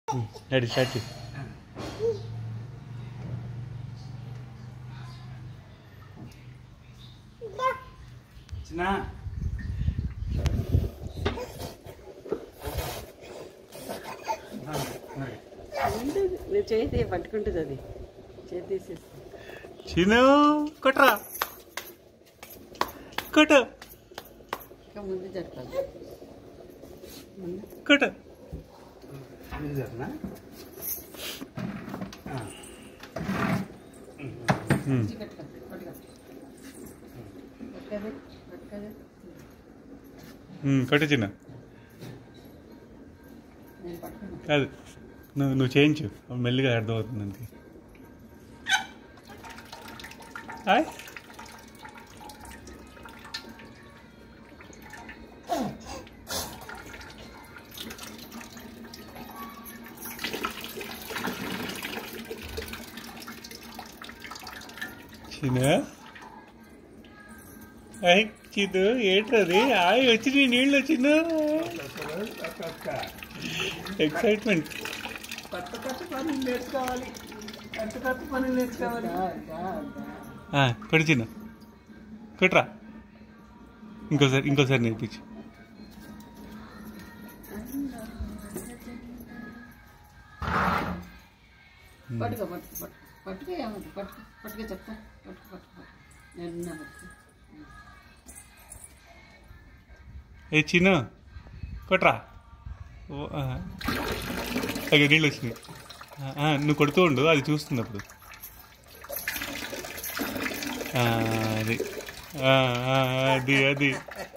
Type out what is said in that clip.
Ready start చేయి. చిన్న చేతి పట్టుకుంటుంది, అది చేతి తీసేస్తా. చిన్న కొట్రా కొట్ట ఇంకా ముందు జరపాలి, కొట్ట. కొట్ట చిన్న. కాదు, నువ్వు చేయించు, మెల్లిగా అర్థమవుతుంది అంతే. హాయ్ చిన్న. హాయ్ చిన్ను, ఏంటది? హాయ్ వచ్చి నీళ్ళు చిన్న. ఎక్సైట్మెంట్. కొత్త కొత్త పనులు నేర్చుకోవాలి, కొత్త కొత్త పనులు నేర్చుకోవాలి. కొడు చిన్న, కొట్రా. ఇంకోసారి నేర్పించు. పట్టుకో పట్టుకో పట్టుకో ఏమంటే పట్టుకో పట్టుకో చెప్తా. పట్టుకో పట్టుకో నేను పట్టుకో. ఏ చిన్న కొట్రా. అక్కడ నీళ్ళు వచ్చినాయి. నువ్వు కొడుతూ ఉండు, అది చూస్తుంది అప్పుడు. అది అది అది